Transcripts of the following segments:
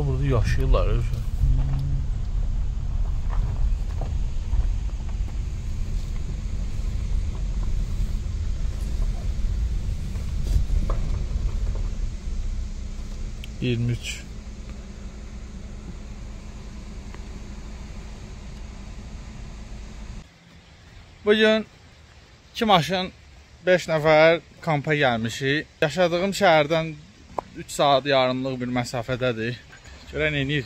Uşaqlar burada yaşayırlar. 23. Bugün 2 maşın 5 nəfər kampa gəlmişik. Yaşadığım şəhərdən 3 saat yarımlıq bir məsafədədir. Görən enir.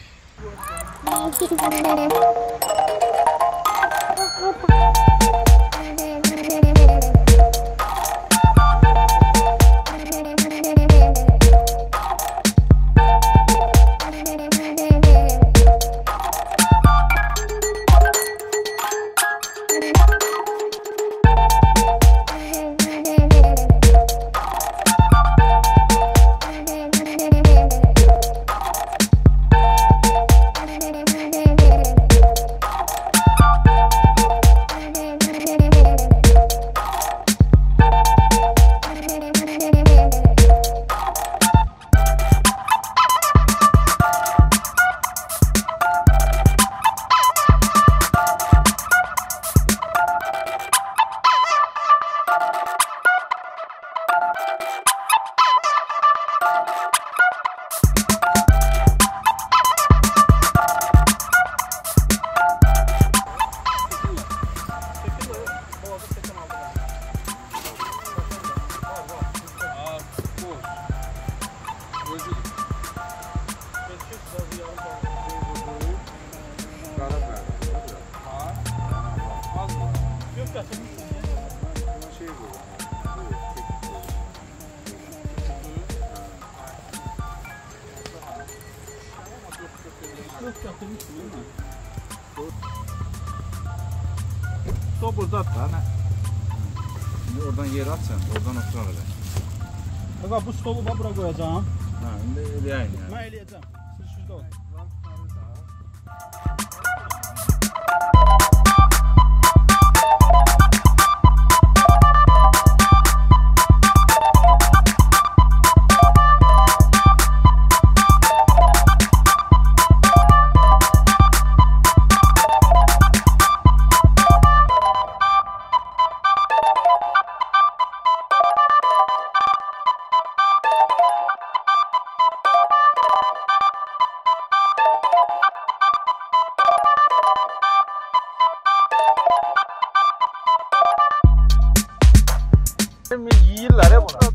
Stop burada at da. Şimdi oradan yer at sen, oradan otur öyle. Bak bu stolu ben buraya koyacağım. Ha, şimdi eləyəyin yani. Ben eləyəcəm. Siz şurada olun. Yiyirlər ya bunu.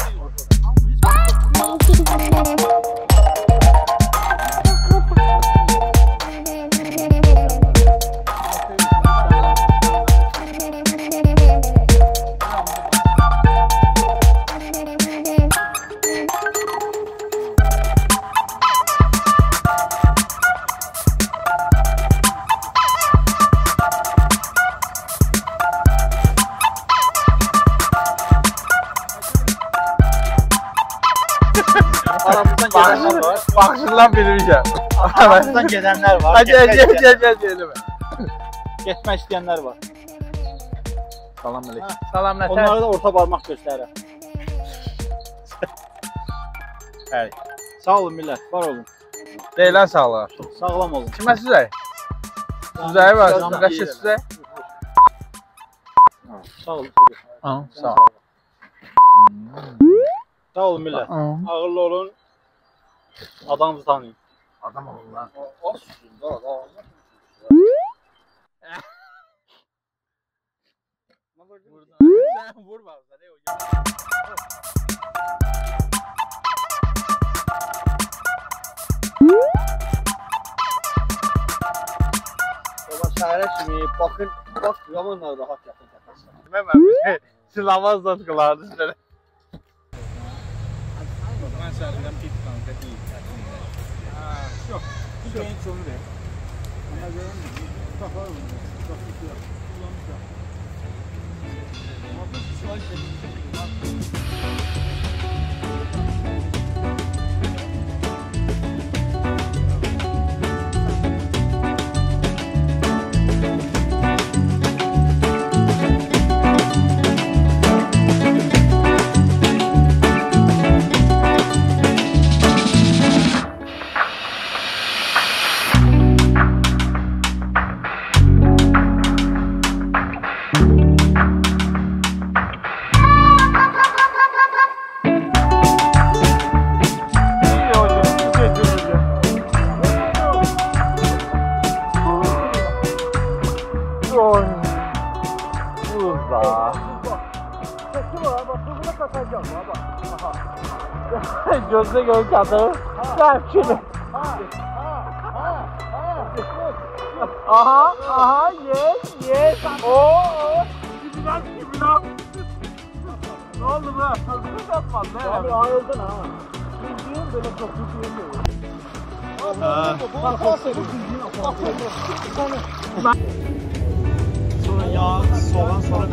Baxışından bilmişəm. Aramızdan gedenler var. Gəl. Geçmek isteyenler var. Salam aleyküm. Salam nətər? Onlara da orta parmak gösterir. Hey. Sağ olun millet. Var olun. Deyilən sağlar. Sağlam olun. Kimə süzək? Süzəyi var. Qəşə süzək. Sağ olun. Sağ ol. Sağ olun millet. Ağırlı olun. Adamınızı tanıyın. Adam olun lan. O süzün da. Vur bazen. Baba şəhərə kimi baxın, bax zamanlar rahat yatın təpəsinə. Mən silahı zatqılardı sizlərə. Ben senden pit kanka değil. Yok. Bir şeyin sonu değil. Ona göre mi? Kafa var mı? Kafa tutuyor. Kullanmışlar. Ama bu şu an Oy. Uzda. Çekti var, bak buna katacağım baba. Gözde göl çadır. Sevkili. Aha, yes. Oo. Gibi lan. Ne oldu be? Hazırlık yapmaz ne? Abi ayrıldın ha. Bildiğin böyle çok bildiğin değil. Sonra yağ, soğan, sonra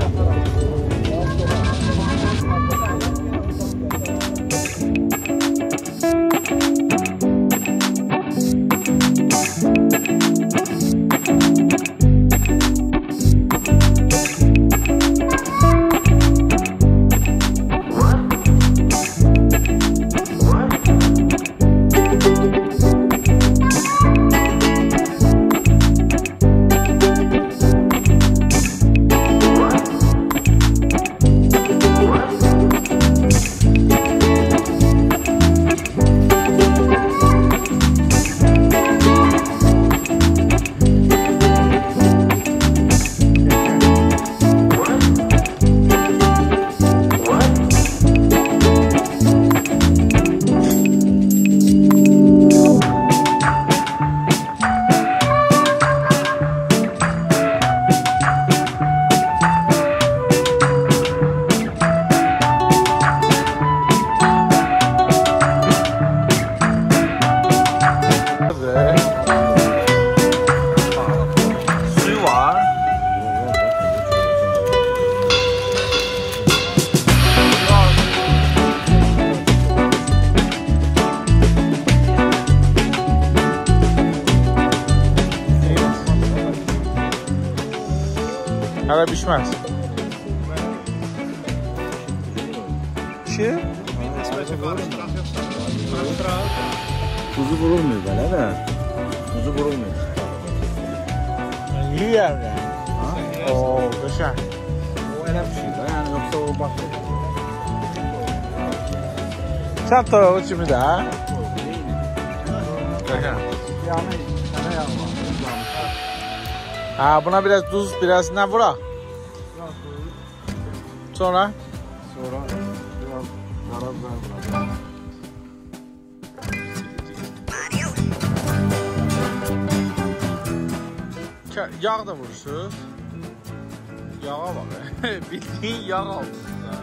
Hələ pişməz. Ki? Tuzu vurulmuyor böyle de. Tuzu vurulmuyor. Yiyər yəni. Oo, qəşəng. O elə bir şey de yani yoksa o bak. Sən toyuğu kimi də. Qəşəng. Yani sana yanma. Ha, buna biraz tuz, biraz ne vura? Sonra? Sonra biraz karabiber bırak. Yağ da vurursunuz. Yağa bak. Bildiğin yağ aldınız ha.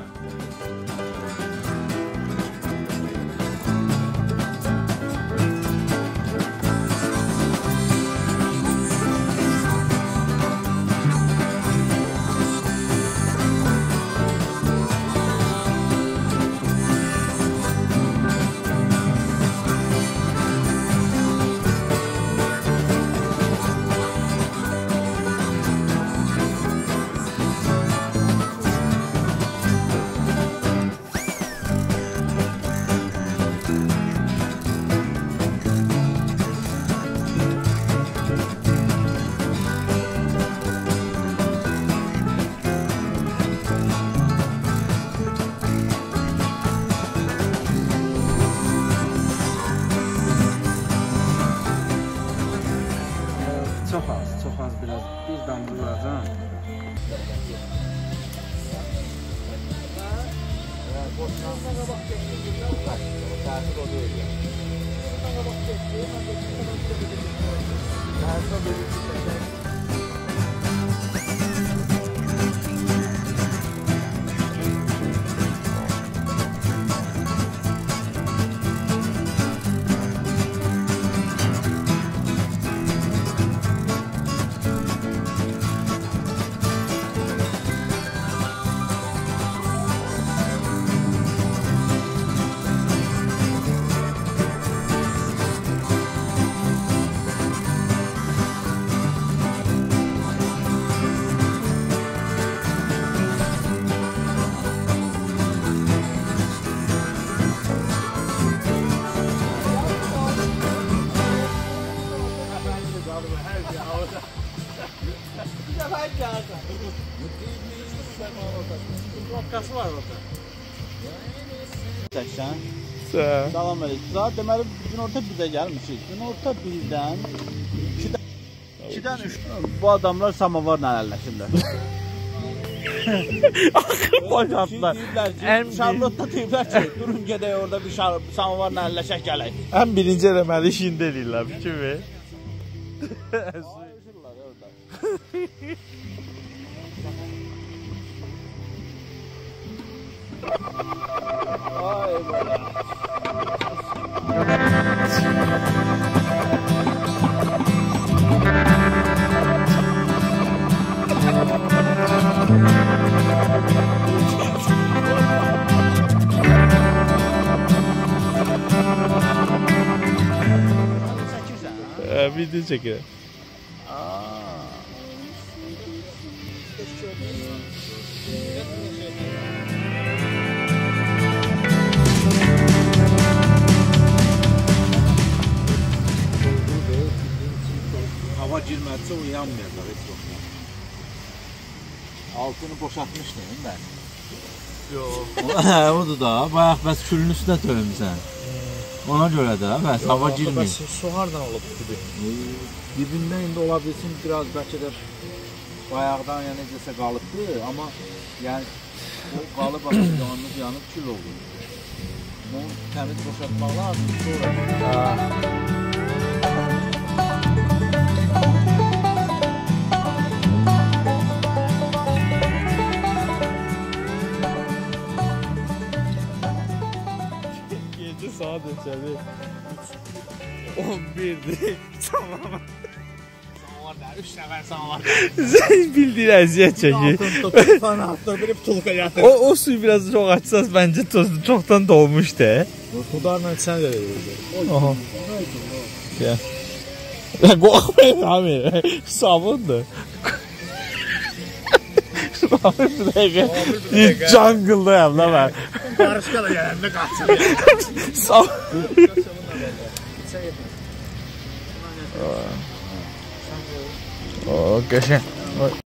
Çok az biraz. Bir damla vuracağım. Noktası var orada. Çəksən. Sən. Salam əleykum. Deməli günorta 1-də gəlmişik. Günorta 1-dən 2-dən 3. Bu adamlar samavarla əlləşirlər. Boşatlar. Şarlotta deyiblər ki, durun gedək orada bir samavarla əlləşək gələk. Ən birinci eləməli işində eləyirlər, fikir ver. Ay böyle. Video çekiyor. Hava girmədsə o yanmayacaq heç vaxt. Altını boşaltmışdın mən. Yox. Odur da, bayaq bəs külün üstünə töymüsən. Ona görə də, bəs hava girmir. Su hardan olub dibi? Dibindən indi ola bilsin, biraz bəlkə də bayaqdan yəni necəsə qalıbdı, amma yəni o qalıb yanıb kül oldu. Onu təmiz boşaltmaq lazım, sonra. Gece saat içeri 11'di. Tamam. Üç nəfər samavar. Bildiğin əziyyət çəkir. Altına bir putulka yatır. O suyu biraz çok açsaz bence çoktan dolmuştu. Kudarla içən də verir. Aha. Gel. Ya korkmayın abi. Sabundu. Abi bir dakika. Jungle'dayım lan ben. Barışqa da gələndə qaçır. Sabun. O, qəşəng.